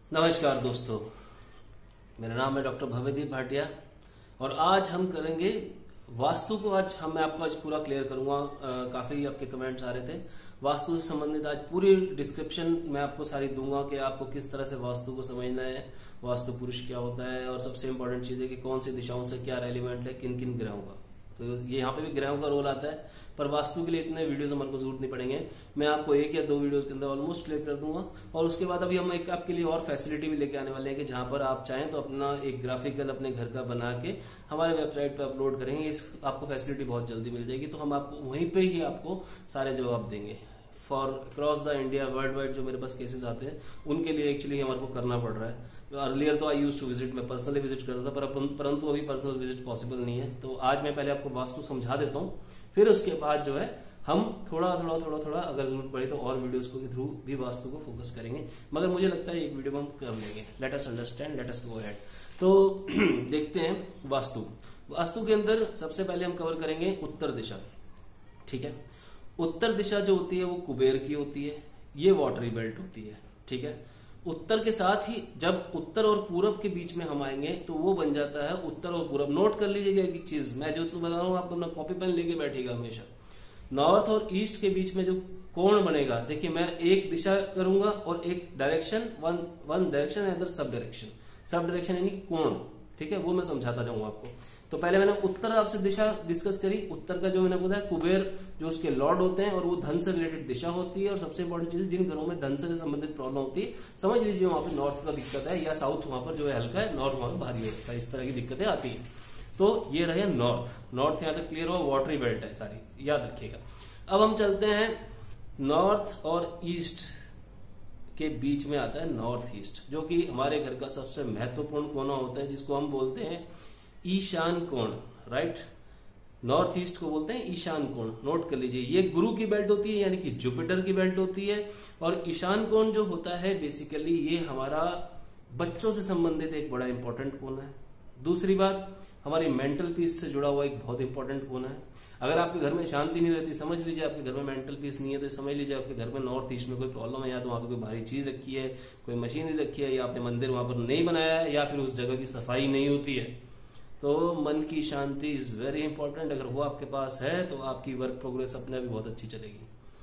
नमस्कार दोस्तों, मेरा नाम है डॉक्टर भव्यदीप भाटिया और आज हम करेंगे वास्तु को। मैं आपको आज पूरा क्लियर करूंगा। काफी आपके कमेंट्स आ रहे थे वास्तु से संबंधित। आज पूरी डिस्क्रिप्शन मैं आपको सारी दूंगा कि आपको किस तरह से वास्तु को समझना है, वास्तु पुरुष क्या होता है और सबसे इंपॉर्टेंट चीज है कि कौन सी दिशाओं से क्या रेलिवेंट है, किन किन ग्रहों का। तो ये यहाँ पे भी ग्रहों का रोल आता है, पर वास्तु के लिए इतने वीडियोस हमारे को जरूरत नहीं पड़ेंगे। मैं आपको एक या दो वीडियोस के अंदर ऑलमोस्ट क्लियर कर दूंगा और उसके बाद अभी हम एक आपके लिए और फैसिलिटी भी लेके आने वाले हैं कि जहां पर आप चाहें तो अपना एक ग्राफिकल अपने घर का बना के हमारे वेबसाइट पे अपलोड करेंगे। आपको फैसिलिटी बहुत जल्दी मिल जाएगी, तो हम आपको वहीं पे ही आपको सारे जवाब देंगे। For across the India world wide जो मेरे पास केसेस आते हैं उनके लिए एक्चुअली हमारे को करना पड़ रहा है। अर्लियर तो आई यूज टू विजिट, मैं पर्सनली विजिट करता था, परंतु अभी पर्सनल विजिट पॉसिबल नहीं है। तो आज मैं पहले आपको वास्तु समझा देता हूँ, फिर उसके बाद जो है हम थोड़ा अगर जरूरत पड़े तो और वीडियोस को के थ्रू भी वास्तु को फोकस करेंगे। मगर मुझे लगता है एक वीडियो में हम कर लेंगे। Let us understand, let us go ahead. तो देखते हैं वास्तु के अंदर सबसे पहले हम कवर करेंगे उत्तर दिशा। ठीक है, उत्तर दिशा जो होती है वो कुबेर की होती है, ये वाटरी बेल्ट होती है। ठीक है, उत्तर के साथ ही जब उत्तर और पूरब के बीच में हम आएंगे तो वो बन जाता है उत्तर और पूरब। नोट कर लीजिएगा एक चीज, मैं जो बता रहा हूं आप अपना कॉपी पेन लेके बैठिएगा हमेशा। नॉर्थ और ईस्ट के बीच में जो कोण बनेगा, देखिए मैं एक दिशा करूंगा और एक direction, one direction other sub direction यानी कोण। ठीक है, वो मैं समझाता जाऊंगा आपको। तो पहले मैंने उत्तर आपसे दिशा डिस्कस करी। उत्तर का जो मैंने बोला कुबेर जो उसके लॉर्ड होते हैं और वो धन से रिलेटेड दिशा होती है। और सबसे इंपॉर्टेंट चीज, जिन घरों में धन से संबंधित प्रॉब्लम होती है, समझ लीजिए वहां पर नॉर्थ का दिक्कत है या साउथ वहां पर जो है हल्का है, नॉर्थ वहां पर भारी होता है। इस तरह की दिक्कतें आती है। तो ये रहे नॉर्थ यहाँ तक क्लियर हुआ। वाटरी बेल्ट है सारी, याद रखिएगा। अब हम चलते हैं नॉर्थ और ईस्ट के बीच में आता है नॉर्थ ईस्ट, जो कि हमारे घर का सबसे महत्वपूर्ण कोना होता है, जिसको हम बोलते हैं ईशान कोण। राइट, नॉर्थ ईस्ट को बोलते हैं ईशान कोण। नोट कर लीजिए, ये गुरु की बेल्ट होती है, यानी कि जुपिटर की बेल्ट होती है। और ईशान कोण जो होता है बेसिकली ये हमारा बच्चों से संबंधित एक बड़ा इंपॉर्टेंट कोण है। दूसरी बात, हमारी मेंटल पीस से जुड़ा हुआ एक बहुत इंपॉर्टेंट कोण है। अगर आपके घर में शांति नहीं रहती, समझ लीजिए आपके घर में मेंटल पीस नहीं है, तो समझ लीजिए आपके घर में नॉर्थ ईस्ट में कोई प्रॉब्लम है। या तो वहां पर कोई भारी चीज रखी है, कोई मशीनरी रखी है, या आपने मंदिर वहां पर नहीं बनाया है, या फिर उस जगह की सफाई नहीं होती है। तो मन की शांति इज वेरी इंपॉर्टेंट। अगर वो आपके पास है तो आपकी वर्क प्रोग्रेस अपने आप भी बहुत अच्छी चलेगी।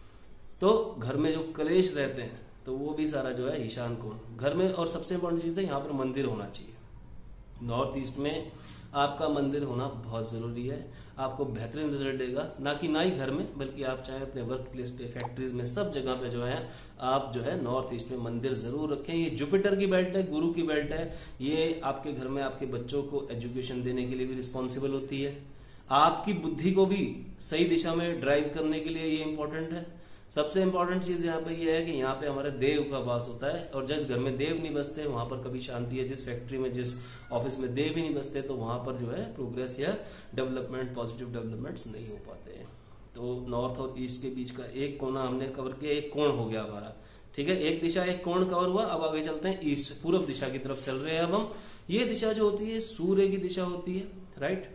तो घर में जो कलेश रहते हैं तो वो भी सारा जो है ईशान कोण घर में। और सबसे इंपॉर्टेंट चीज है यहाँ पर मंदिर होना चाहिए। नॉर्थ ईस्ट में आपका मंदिर होना बहुत जरूरी है। आपको बेहतरीन रिजल्ट देगा, ना ही घर में, बल्कि आप चाहे अपने वर्क प्लेस पे, फैक्ट्रीज में, सब जगह पे जो है आप जो है नॉर्थ ईस्ट में मंदिर जरूर रखें। ये जुपिटर की बेल्ट है, गुरु की बेल्ट है। ये आपके घर में आपके बच्चों को एजुकेशन देने के लिए भी रिस्पॉन्सिबल होती है। आपकी बुद्धि को भी सही दिशा में ड्राइव करने के लिए ये इंपॉर्टेंट है। सबसे इंपॉर्टेंट चीज यहाँ पे ये है कि यहाँ पे हमारे देव का वास होता है। और जिस घर में देव नहीं बसते वहां पर कभी शांति है। जिस फैक्ट्री में, जिस ऑफिस में देव ही नहीं बसते तो वहां पर जो है प्रोग्रेस या डेवलपमेंट, पॉजिटिव डेवलपमेंट्स नहीं हो पाते हैं। तो नॉर्थ और ईस्ट के बीच का एक कोना हमने कवर किया, एक कोण हो गया हमारा। ठीक है, एक दिशा एक कोण कवर हुआ। अब आगे चलते हैं ईस्ट, पूर्व दिशा की तरफ चल रहे हैं अब हम। ये दिशा जो होती है सूर्य की दिशा होती है। राइट,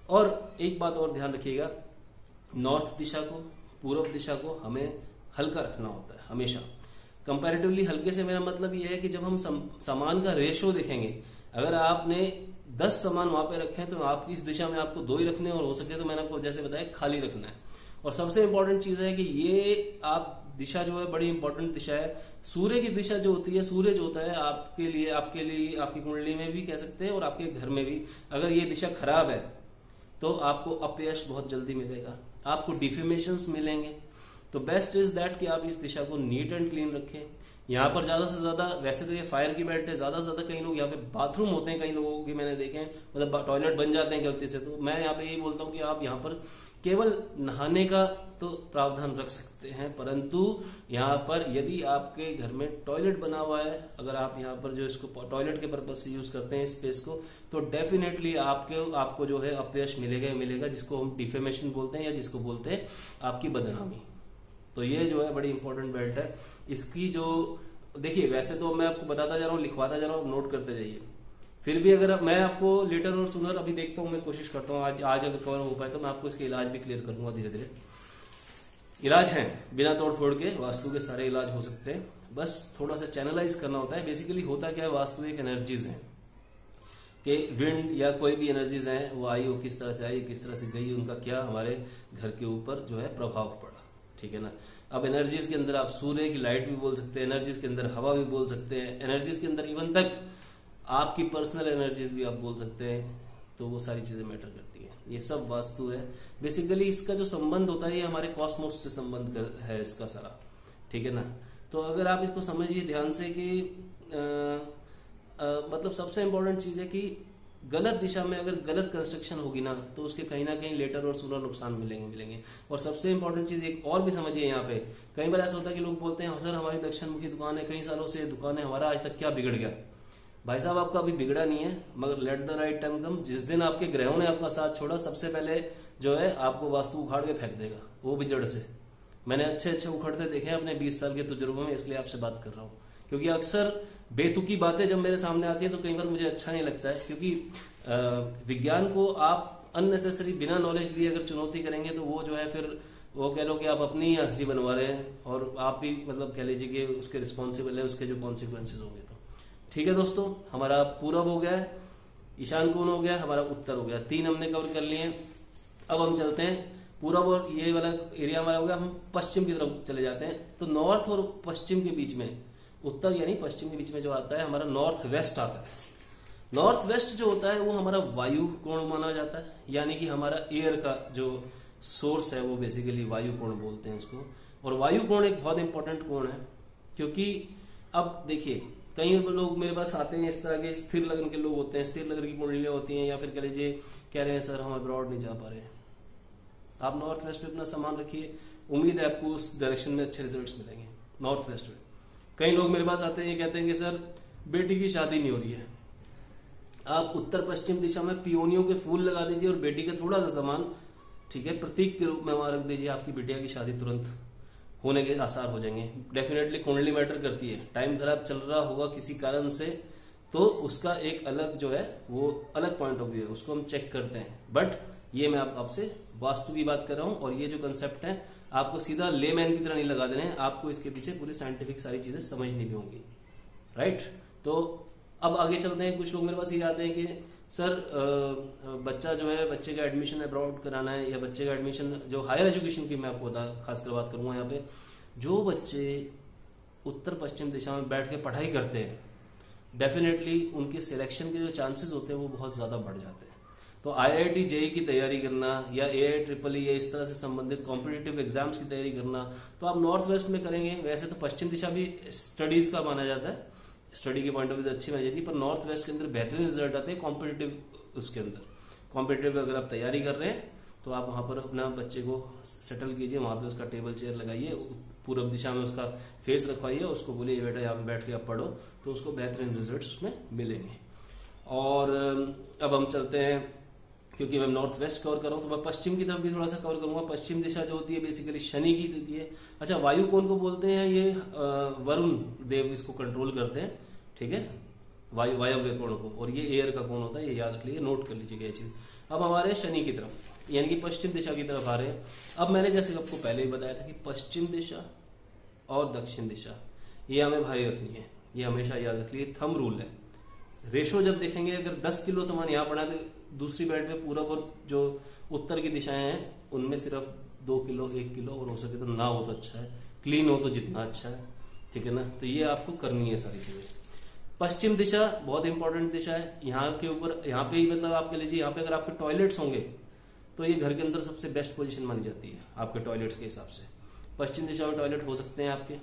और एक बात और ध्यान रखिएगा, नॉर्थ दिशा को, पूर्व दिशा को हमें हल्का रखना होता है हमेशा। कंपैरेटिवली हल्के से मेरा मतलब ये है कि जब हम सामान का रेशो देखेंगे, अगर आपने 10 सामान वहां पे रखे हैं तो आप इस दिशा में आपको 2 ही रखने, और हो सके तो मैंने आपको जैसे बताया खाली रखना है। और सबसे इंपॉर्टेंट चीज है कि ये आप दिशा जो है बड़ी इंपॉर्टेंट दिशा है। सूर्य की दिशा जो होती है, सूर्य जो होता है आपके लिए आपकी कुंडली में भी कह सकते हैं और आपके घर में भी, अगर ये दिशा खराब है तो आपको अपयश बहुत जल्दी मिलेगा, आपको डिफेमेशंस मिलेंगे। तो बेस्ट इज दैट कि आप इस दिशा को नीट एंड क्लीन रखें। यहाँ पर ज्यादा से ज्यादा, वैसे तो ये फायर की बेल्ट है, ज्यादा से ज्यादा कई लोग यहाँ पे बाथरूम होते हैं, कई लोगों की मैंने देखे हैं, मतलब टॉयलेट बन जाते हैं गलती से। तो मैं यहाँ पे यही बोलता हूँ कि आप यहाँ पर केवल नहाने का तो प्रावधान रख सकते हैं, परंतु यहाँ पर यदि आपके घर में टॉयलेट बना हुआ है, अगर आप यहाँ पर जो इसको टॉयलेट के पर्पज से यूज करते हैं स्पेस को, तो डेफिनेटली आपको जो है अपयश मिलेगा ही मिलेगा, जिसको हम डिफेमेशन बोलते हैं या जिसको बोलते हैं आपकी बदनामी। तो ये जो है बड़ी इंपॉर्टेंट बेल्ट है। इसकी जो देखिए, वैसे तो मैं आपको बताता जा रहा हूँ, लिखवाता जा रहा हूँ, नोट करते जाइए। फिर भी अगर मैं आपको लेटर और सुनर अभी देखता हूँ, मैं कोशिश करता हूँ आज अगर कवर हो पाए तो मैं आपको इसके इलाज भी क्लियर करूंगा धीरे धीरे। इलाज है बिना तोड़ फोड़ के, वास्तु के सारे इलाज हो सकते हैं। बस थोड़ा सा चैनलाइज करना होता है। बेसिकली होता क्या है, वास्तु एक एनर्जीज है कि विंड या कोई भी एनर्जीज है वो आई, वो किस तरह से आई, किस तरह से गई, उनका क्या हमारे घर के ऊपर जो है प्रभाव पड़ा, ठीक है ना। अब एनर्जीज के अंदर आप सूर्य की लाइट भी बोल सकते हैं, एनर्जीज के अंदर हवा भी बोल सकते हैं, एनर्जीज के अंदर इवन तक आपकी पर्सनल एनर्जीज भी आप बोल सकते हैं। तो वो सारी चीजें मैटर करती है, ये सब वास्तु है। बेसिकली इसका जो संबंध होता है ये हमारे कॉस्मोस से संबंध है इसका सारा, ठीक है ना। तो अगर आप इसको समझिए ध्यान से कि मतलब सबसे इंपॉर्टेंट चीज है कि गलत दिशा में अगर गलत कंस्ट्रक्शन होगी ना तो उसके कहीं ना कहीं लेटर और सूनर नुकसान मिलेंगे। और सबसे इंपॉर्टेंट चीज एक और भी समझिए यहाँ पे, कई बार ऐसा होता है कि लोग बोलते हैं सर हमारी दक्षिण मुखी दुकान है, कई सालों से दुकान है, हमारा आज तक क्या बिगड़ गया। भाई साहब आपका अभी बिगड़ा नहीं है, मगर let the right time come. जिस दिन आपके ग्रहों ने आपका साथ छोड़ा, सबसे पहले जो है आपको वास्तु उखाड़ के फेंक देगा, वो भी जड़ से। मैंने अच्छे उखड़ते देखे हैं अपने 20 साल के तजुर्बे में, इसलिए आपसे बात कर रहा हूँ। क्योंकि अक्सर बेतुकी बातें जब मेरे सामने आती हैं तो कई बार मुझे अच्छा नहीं लगता है, क्योंकि विज्ञान को आप अननेसेसरी बिना नॉलेज लिए अगर चुनौती करेंगे तो वो जो है फिर वो कह लो कि आप अपनी ही हंसी बनवा रहे हैं और आप भी मतलब कह लीजिए कि उसके रिस्पॉन्सिबल है, उसके जो कॉन्सिक्वेंसेज होंगे। तो ठीक है दोस्तों, हमारा पूरब हो गया है, ईशान कोण हो गया, हमारा उत्तर हो गया, 3 हमने कवर कर लिए। अब हम चलते हैं पूरब और ये वाला एरिया हमारा हो गया, हम पश्चिम की तरफ चले जाते हैं। तो नॉर्थ और पश्चिम के बीच में, उत्तर यानी पश्चिम के बीच में जो आता है हमारा नॉर्थ वेस्ट आता है। नॉर्थ वेस्ट जो होता है वो हमारा वायु कोण माना जाता है, यानी कि हमारा एयर का जो सोर्स है वो बेसिकली वायु कोण बोलते हैं उसको। और वायु कोण एक बहुत इंपॉर्टेंट कोण है, क्योंकि अब देखिए कई लोग मेरे पास आते हैं इस तरह के स्थिर लगन के लोग होते हैं, स्थिर लगन की कुंडलियां होती हैं, या फिर कह लीजिए कह रहे हैं सर हम अब्रॉड नहीं जा पा रहे हैं। आप नॉर्थ वेस्ट में अपना सामान रखिए, उम्मीद है आपको उस डायरेक्शन में अच्छे रिजल्ट्स मिलेंगे नॉर्थ वेस्ट में। कई लोग मेरे पास आते हैं कहते हैं कि सर बेटी की शादी नहीं हो रही है। आप उत्तर पश्चिम दिशा में पियोनियों के फूल लगा दीजिए और बेटी का थोड़ा सा सामान, ठीक है, प्रतीक के रूप में वहां रख दीजिए, आपकी बिटिया की शादी तुरंत होने के आसार हो जाएंगे। डेफिनेटली कुंडली मैटर करती है, टाइम खराब चल रहा होगा किसी कारण से तो उसका एक अलग जो है वो अलग पॉइंट ऑफ व्यू है, उसको हम चेक करते हैं। बट ये मैं आपसे वास्तु की बात कर रहा हूं और ये जो कंसेप्ट है आपको सीधा लेमैन की तरह नहीं लगा देने हैं, आपको इसके पीछे पूरी साइंटिफिक सारी चीजें समझनी भी होंगी, राइट। तो अब आगे चलते हैं। कुछ लोग मेरे पास ये आते हैं कि सर बच्चा जो है, बच्चे का एडमिशन अब्रॉड कराना है या बच्चे का एडमिशन जो हायर एजुकेशन की मैं आपको खासकर बात करूंगा यहाँ पे, जो बच्चे उत्तर पश्चिम दिशा में बैठ के पढ़ाई करते हैं डेफिनेटली उनके सिलेक्शन के जो चांसेस होते हैं वो बहुत ज्यादा बढ़ जाते हैं। तो IIT JEE की तैयारी करना या AIEEE या इस तरह से संबंधित कॉम्पिटिटिव एग्जाम्स की तैयारी करना तो आप नॉर्थ वेस्ट में करेंगे। वैसे तो पश्चिम दिशा भी स्टडीज का माना जाता है, स्टडी के पॉइंट ऑफ व्यू से अच्छी मानी जाती है, पर नॉर्थ वेस्ट के अंदर बेहतरीन रिजल्ट आते हैं कॉम्पिटिटिव। उसके अंदर कॉम्पिटिटिव अगर आप तैयारी कर रहे हैं तो आप वहां पर अपना बच्चे को सेटल कीजिए, वहां पे उसका टेबल चेयर लगाइए, पूर्व दिशा में उसका फेस रखवाइए, उसको बोलिए बेटा यहाँ पे बैठ के आप पढ़ो, तो उसको बेहतरीन रिजल्ट उसमें मिलेंगे। और अब हम चलते हैं, क्योंकि मैं नॉर्थ वेस्ट कवर कर रहा हूं तो मैं पश्चिम की तरफ भी थोड़ा सा कवर करूंगा। पश्चिम दिशा जो होती है बेसिकली शनि की होती है। अच्छा, वायु कौन को बोलते हैं, ये वरुण देव इसको कंट्रोल करते हैं, ठीक है, वायव्य कोण को, और ये एयर का कोण होता है, ये याद रख लीजिए, नोट कर लीजिएगा ये चीज। अब हमारे शनि की तरफ यानी कि पश्चिम दिशा की तरफ आ रहे हैं। अब मैंने जैसे आपको पहले ही बताया था कि पश्चिम दिशा और दक्षिण दिशा ये हमें भारी रखनी है, ये हमेशा याद रख लीजिए, थंब रूल है। रेशो जब देखेंगे अगर 10 किलो सामान यहाँ पड़ा तो दूसरी बेड में पूरब और जो उत्तर की दिशाएं हैं उनमें सिर्फ 2 किलो 1 किलो, और हो सके तो ना हो तो अच्छा है, क्लीन हो तो जितना अच्छा है, ठीक है ना। तो ये आपको करनी है सारी चीजें। पश्चिम दिशा बहुत इंपॉर्टेंट दिशा है। यहाँ के ऊपर यहाँ पे ही मतलब आप कह लीजिए यहाँ पे अगर आपके टॉयलेट्स होंगे तो ये घर के अंदर सबसे बेस्ट पोजीशन मानी जाती है आपके टॉयलेट्स के हिसाब से। पश्चिम दिशा में टॉयलेट हो सकते हैं आपके।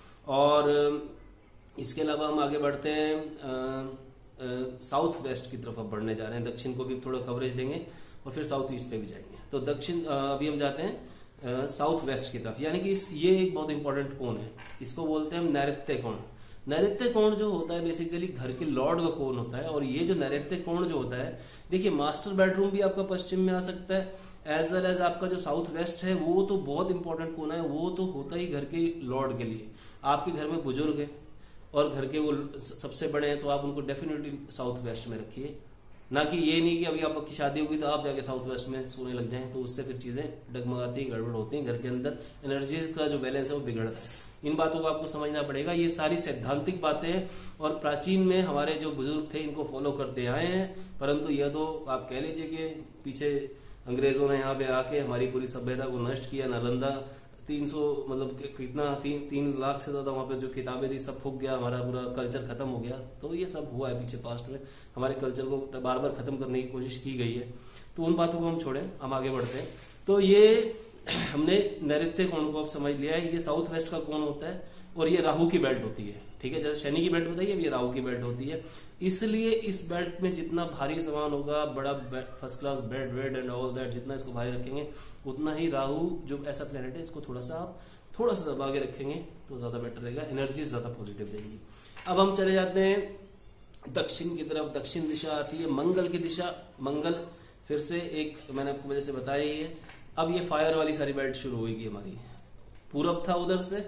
और इसके अलावा हम आगे बढ़ते हैं, साउथ वेस्ट की तरफ अब बढ़ने जा रहे हैं, दक्षिण को भी थोड़ा कवरेज देंगे और फिर साउथ ईस्ट पे भी जाएंगे। तो दक्षिण अभी हम जाते हैं साउथ वेस्ट की तरफ, यानी कि ये एक बहुत इंपॉर्टेंट कोण है, इसको बोलते हैं हम नैऋत्य कोण। नैऋत्य कोण जो होता है बेसिकली घर के लॉर्ड का कोण होता है। और ये जो नैऋत्य कोण जो होता है, देखिए मास्टर बेडरूम भी आपका पश्चिम में आ सकता है, एज वेल एज आपका जो साउथ वेस्ट है वो तो बहुत इंपॉर्टेंट कोण है, वो तो होता ही घर के लॉर्ड के लिए। आपके घर में बुजुर्ग है और घर के वो सबसे बड़े हैं तो आप उनको डेफिनेटली साउथ वेस्ट में रखिए, ना कि ये नहीं कि अभी आपकी शादी होगी तो आप जाके साउथ वेस्ट में सोने लग जाएं, तो उससे फिर चीजें डगमगाती गड़बड़ होती हैं, घर के अंदर एनर्जी का जो बैलेंस है वो बिगड़ता है। इन बातों को आपको समझना पड़ेगा। ये सारी सैद्धांतिक बातें हैं और प्राचीन में हमारे जो बुजुर्ग थे इनको फॉलो करते आए हैं, परंतु यह तो आप कह लीजिए कि पीछे अंग्रेजों ने यहाँ पे आके हमारी पूरी सभ्यता को नष्ट किया। नालंदा 300 मतलब कितना 3 लाख से ज्यादा वहां पे जो किताबें थी सब फूक गया, हमारा पूरा कल्चर खत्म हो गया। तो ये सब हुआ है पीछे पास्ट में, हमारे कल्चर को बार बार खत्म करने की कोशिश की गई है। तो उन बातों को हम छोड़ें, हम आगे बढ़ते हैं। तो ये हमने नैऋत्य कोण को अब समझ लिया है, ये साउथ वेस्ट का कोण होता है और ये राहु की बेल्ट होती है। ठीक है, जैसे शनि की बेल्ट बताइए, ये राहु की बेल्ट होती है। इसलिए इस बेल्ट में जितना भारी सामान होगा, बड़ा फर्स्ट क्लास बेड वेड एंड ऑल दैट, जितना इसको भारी रखेंगे उतना ही राहु जो ऐसा प्लेनेट है इसको थोड़ा सा दबा के रखेंगे तो ज्यादा बेटर रहेगा, एनर्जी ज्यादा पॉजिटिव देंगी। अब हम चले जाते हैं दक्षिण की तरफ। दक्षिण दिशा आती है मंगल की दिशा। मंगल फिर से एक मैंने आपको वजह से बताया ही है। अब ये फायर वाली सारी बेल्ट शुरू होगी हमारी। पूरब था उधर से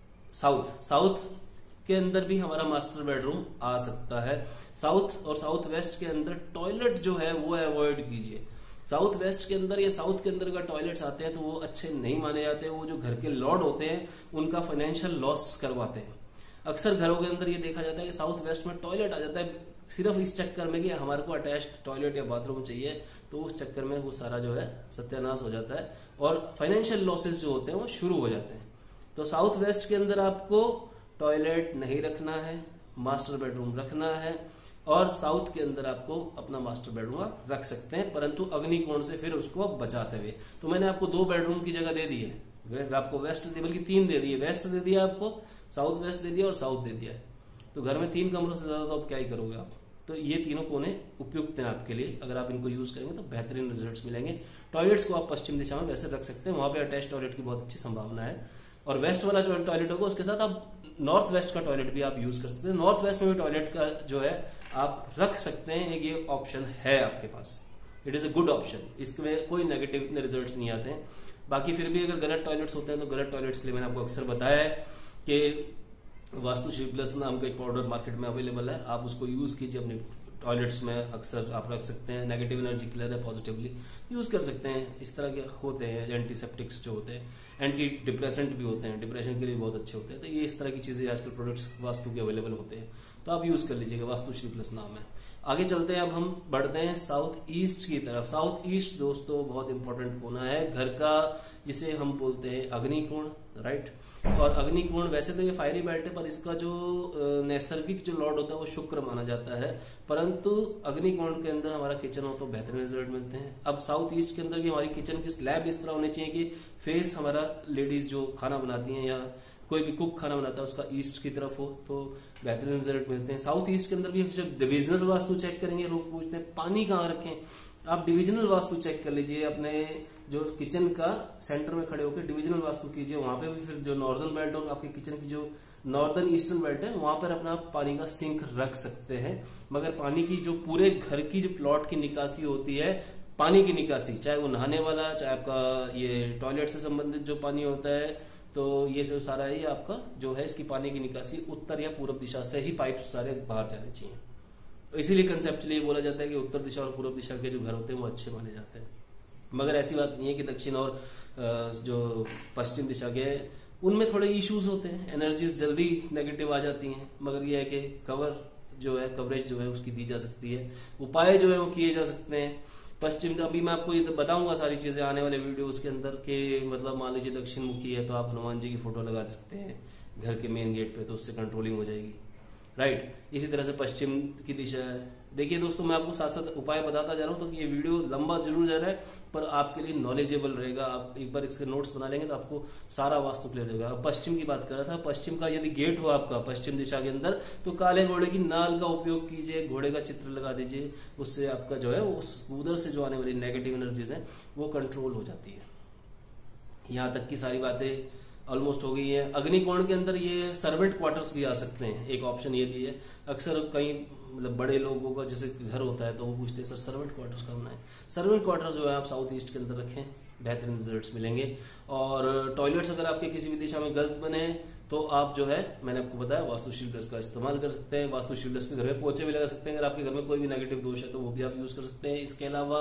साउथ के अंदर भी हमारा मास्टर बेडरूम आ सकता है। साउथ और साउथ वेस्ट के अंदर टॉयलेट जो है वो अवॉइड कीजिए। साउथ वेस्ट के अंदर या साउथ के अंदर अगर टॉयलेट्स आते हैं तो वो अच्छे नहीं माने जाते। वो जो घर के लॉर्ड होते हैं उनका फाइनेंशियल लॉस करवाते हैं। अक्सर घरों के अंदर ये देखा जाता है कि साउथ वेस्ट में टॉयलेट आ जाता है सिर्फ इस चक्कर में कि हमारे को अटैच्ड टॉयलेट या बाथरूम चाहिए, तो उस चक्कर में वो सारा जो है सत्यानाश हो जाता है और फाइनेंशियल लॉसेस जो होते हैं वो शुरू हो जाते हैं। तो साउथ वेस्ट के अंदर आपको टॉयलेट नहीं रखना है, मास्टर बेडरूम रखना है और साउथ के अंदर आपको अपना मास्टर बेडरूम आप रख सकते हैं, परंतु अग्निकोण से फिर उसको बचाते हुए। तो मैंने आपको 2 बेडरूम की जगह दे दी है, आपको वेस्ट बल्कि 3 दे दिए। वेस्ट दे दिया आपको, साउथ वेस्ट दे दिया और साउथ दे दिया। तो घर में 3 कमरों से ज्यादा तो आप क्या ही करोगे आप। तो ये तीनों कोने उपयुक्त हैं आपके लिए। अगर आप इनको यूज करेंगे तो बेहतरीन रिजल्ट्स मिलेंगे। टॉयलेट्स को आप पश्चिम दिशा में वैसे रख सकते हैं, वहां पे अटैच टॉयलेट की बहुत अच्छी संभावना है। और वेस्ट वाला जो टॉयलेट होगा उसके साथ आप नॉर्थ वेस्ट का टॉयलेट भी आप यूज कर सकते हैं। नॉर्थ वेस्ट में भी टॉयलेट का जो है आप रख सकते हैं, एक ये ऑप्शन है आपके पास। It is a good option, इसमें कोई नेगेटिव रिजल्ट नहीं आते हैं। बाकी फिर भी अगर गलत टॉयलेट्स होते हैं तो गलत टॉयलेट्स के लिए मैंने आपको अक्सर बताया है कि वास्तु शिव प्लस नाम का एक पाउडर मार्केट में अवेलेबल है, आप उसको यूज कीजिए अपने टॉयलेट्स में। अक्सर आप रख सकते हैं, नेगेटिव एनर्जी क्लियर है, पॉजिटिवली यूज कर सकते हैं। इस तरह के होते हैं एंटीसेप्टिक्स जो होते हैं, एंटी डिप्रेसेंट भी होते हैं, डिप्रेशन के लिए बहुत अच्छे होते हैं। तो ये इस तरह की चीजें आजकल प्रोडक्ट्स वास्तु के अवेलेबल होते हैं, तो आप यूज कर लीजिएगा। वास्तु शिव प्लस नाम है। आगे चलते हैं, अब हम बढ़ते हैं साउथ ईस्ट की तरफ। साउथ ईस्ट दोस्तों बहुत इंपॉर्टेंट कोना है घर का, जिसे हम बोलते हैं अग्निकोण, राइट। और अग्निकोण वैसे तो ये फायरी बेल्ट है, पर इसका जो नैसर्गिक जो लॉर्ड होता है वो शुक्र माना जाता है, परंतु अग्निकोण के अंदर हमारा किचन हो तो बेहतरीन रिजल्ट मिलते हैं। अब साउथ ईस्ट के अंदर भी हमारी किचन की स्लैब इस तरह होनी चाहिए कि फेस हमारा लेडीज जो खाना बनाती हैं या कोई भी कुक खाना बनाता है उसका ईस्ट की तरफ हो तो बेहतरीन रिजल्ट मिलते हैं। साउथ ईस्ट के अंदर भी जब डिविजनल वास्तु चेक करेंगे, लोग पूछते हैं पानी कहाँ रखें, आप डिविजनल वास्तु चेक कर लीजिए। अपने जो किचन का सेंटर में खड़े होकर डिविजनल वास्तु कीजिए, वहां पे भी फिर जो नॉर्दर्न बेल्ट और आपके किचन की जो नॉर्दर्न ईस्टर्न बेल्ट है वहां पर अपना पानी का सिंक रख सकते हैं। मगर पानी की जो पूरे घर की जो प्लॉट की निकासी होती है, पानी की निकासी, चाहे वो नहाने वाला, चाहे आपका ये टॉयलेट से संबंधित जो पानी होता है, तो ये सब सारा ही आपका जो है इसकी पानी की निकासी उत्तर या पूर्व दिशा से ही पाइप सारे बाहर जाने चाहिए। इसीलिए कंसेप्चुअली ये बोला जाता है कि उत्तर दिशा और पूर्व दिशा के जो घर होते हैं वो अच्छे माने जाते हैं। मगर ऐसी बात नहीं है कि दक्षिण और जो पश्चिम दिशा के उनमें थोड़े इश्यूज होते हैं, एनर्जीज जल्दी नेगेटिव आ जाती हैं। मगर ये है कि कवरेज जो है उसकी दी जा सकती है, उपाय जो है वो किए जा सकते हैं। पश्चिम का अभी मैं आपको ये बताऊंगा सारी चीजें आने वाले वीडियोस के अंदर के, मतलब मान लीजिए दक्षिण मुखी है तो आप हनुमान जी की फोटो लगा सकते हैं घर के मेन गेट पे, तो उससे कंट्रोलिंग हो जाएगी, राइट। इसी तरह से पश्चिम की दिशा है। देखिए दोस्तों, मैं आपको साथ साथ उपाय बताता जा रहा हूं, तो ये वीडियो लंबा जरूर जा रहा है पर आपके लिए नॉलेजेबल रहेगा। आप एक बार इसके नोट्स बना लेंगे तो आपको सारा वास्तु क्लियर होगा। पश्चिम की बात कर रहा था, पश्चिम का यदि गेट हो आपका पश्चिम दिशा के अंदर तो काले घोड़े की नाल का उपयोग कीजिए, घोड़े का चित्र लगा दीजिए, उससे आपका जो है उस उधर से जो आने वाली नेगेटिव एनर्जीज है वो कंट्रोल हो जाती है। यहां तक की सारी बातें ऑलमोस्ट हो गई है। अग्निकोण के अंदर ये सर्वेंट क्वार्टर्स भी आ सकते हैं, एक ऑप्शन ये भी है। अक्सर कई मतलब बड़े लोगों का जैसे घर होता है तो वो पूछते हैं सर सर्वेंट क्वार्टर्स कहाँ बनाए। सर्वेंट क्वार्टर जो है आप साउथ ईस्ट के अंदर रखें, बेहतरीन रिजल्ट्स मिलेंगे। और टॉयलेट्स अगर आपके किसी भी दिशा में गलत बने तो आप जो है मैंने आपको बताया वास्तु शील्डर्स का इस्तेमाल कर सकते हैं। वास्तु शील्डर्स के घर में पोछे भी लगा सकते हैं, अगर आपके घर में कोई भी नेगेटिव दोष है तो वो भी आप यूज कर सकते हैं। इसके अलावा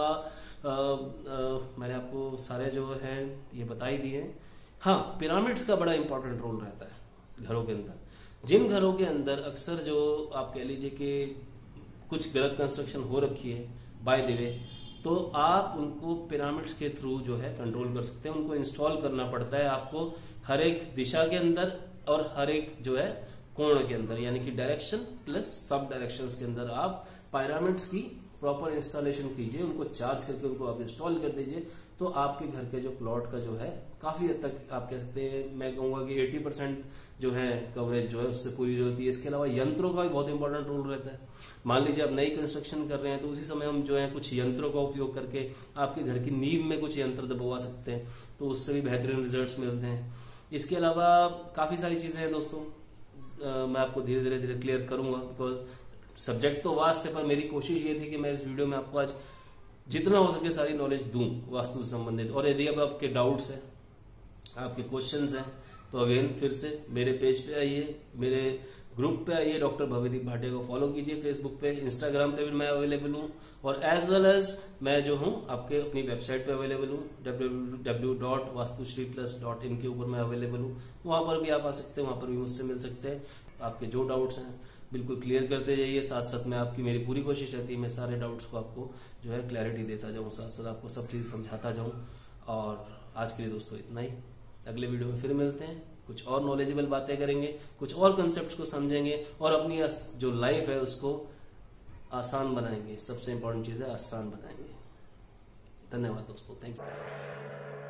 मैंने आपको सारे जो है ये बता ही दिए। हाँ, पिरामिड्स का बड़ा इंपॉर्टेंट रोल रहता है। घरों के अंदर। जिन घरों के अंदर अक्सर जो आप कह लीजिए कि कुछ गलत कंस्ट्रक्शन हो रखी है बाय द वे, तो आप उनको पिरामिड्स के थ्रू जो है कंट्रोल कर सकते हैं। उनको इंस्टॉल करना पड़ता है आपको हर एक दिशा के अंदर और हर एक जो है कोण के अंदर, यानी कि डायरेक्शन प्लस सब डायरेक्शंस के अंदर आप पिरामिड्स की प्रॉपर इंस्टॉलेशन कीजिए, उनको चार्ज करके उनको आप इंस्टॉल कर दीजिए, तो आपके घर के जो प्लॉट का जो है काफी हद तक आप कह सकते हैं, मैं कहूंगा कि 80% जो है कवरेज जो है उससे पूरी होती है। इसके अलावा यंत्रों का भी बहुत इंपॉर्टेंट रोल रहता है। मान लीजिए आप नई कंस्ट्रक्शन कर रहे हैं तो उसी समय हम जो है कुछ यंत्रों का उपयोग करके आपके घर की नींव में कुछ यंत्र दबवा सकते हैं, तो उससे भी बेहतरीन रिजल्ट्स मिलते हैं। इसके अलावा काफी सारी चीजें हैं दोस्तों, मैं आपको धीरे धीरे क्लियर करूंगा, बिकॉज सब्जेक्ट तो वास्ट है, पर मेरी कोशिश ये थी कि मैं इस वीडियो में आपको आज जितना हो सके सारी नॉलेज दूं वास्तु से संबंधित। और यदि अब आपके डाउट्स हैं, आपके क्वेश्चंस हैं, तो अगेन फिर से मेरे पेज पे आइए, मेरे ग्रुप पे आइए, डॉक्टर भवेदीप भाटिया को फॉलो कीजिए फेसबुक पे, इंस्टाग्राम पे भी मैं अवेलेबल हूँ, और एज वेल एज मैं जो हूँ आपके अपनी वेबसाइट पे अवेलेबल हूँ www.vastushriplus.in के ऊपर मैं अवेलेबल हूँ। वहां पर भी आप आ सकते हैं, वहां पर भी मुझसे मिल सकते हैं। आपके जो डाउट्स हैं बिल्कुल क्लियर करते जाइए, साथ साथ में आपकी मेरी पूरी कोशिश रहती है मैं सारे डाउट्स को आपको जो है क्लैरिटी देता जाऊं, साथ साथ आपको सब चीज समझाता जाऊं। और आज के लिए दोस्तों इतना ही, अगले वीडियो में फिर मिलते हैं, कुछ और नॉलेजेबल बातें करेंगे, कुछ और कंसेप्ट को समझेंगे और अपनी जो लाइफ है उसको आसान बनाएंगे। सबसे इंपॉर्टेंट चीज है आसान बनाएंगे। धन्यवाद दोस्तों, थैंक यू।